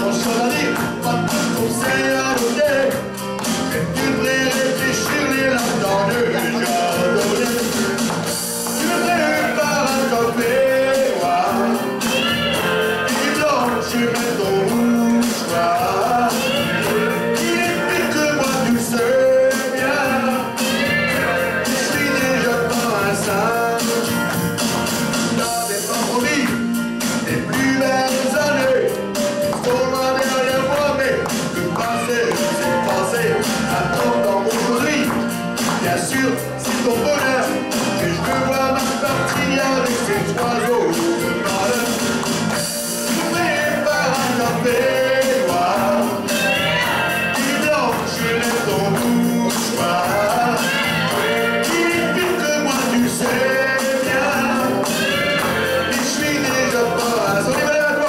Sans choisir, pas de conseils à donner. Et tu devrais réfléchir les lames dans le jardin. Tu me prépares un café noir. Il blanche, je mets ton mouchoir. Il est pire que moi, tu le sais bien. Je suis déjà pas un saint. T'avais pas promis les plus belles années. Trop loin derrière moi, mais le passé, c'est passé. Attends dans aujourd'hui, bien sûr, c'est ton bonheur. Et je veux voir ma partie avec ces oiseaux de malheur. Je prépare un café noir. Il est blanc, je mets ton mouchoir. Il est pire que moi, tu sais bien. Mais je suis déjà pas un saut.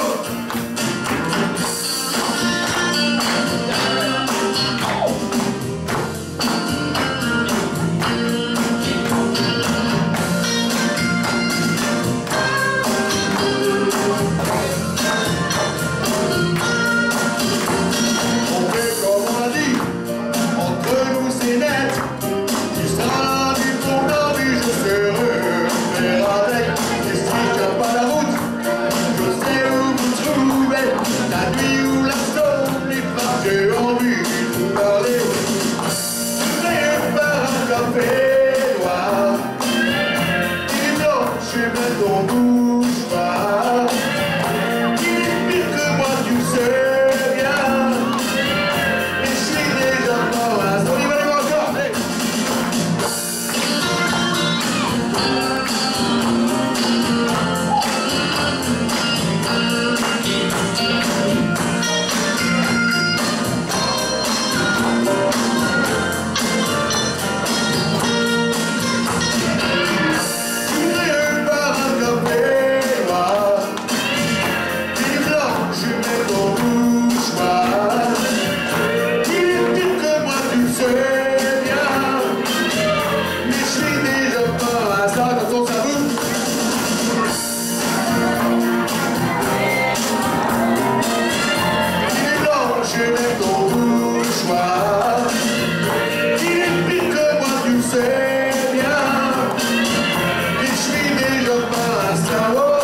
J'ai envie de vous parler. Je prépare un café noir. Il est blanc, je mets ton mouchoir. Il est pire que moi, tu sais bien. Mais je suis déjà pas un saut. On y va les voir encore. Je mets ton mouchoir. Il est pire que moi, tu le sais bien. Mais je suis déjà pas un cerveau.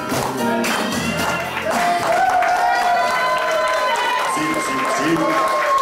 Si.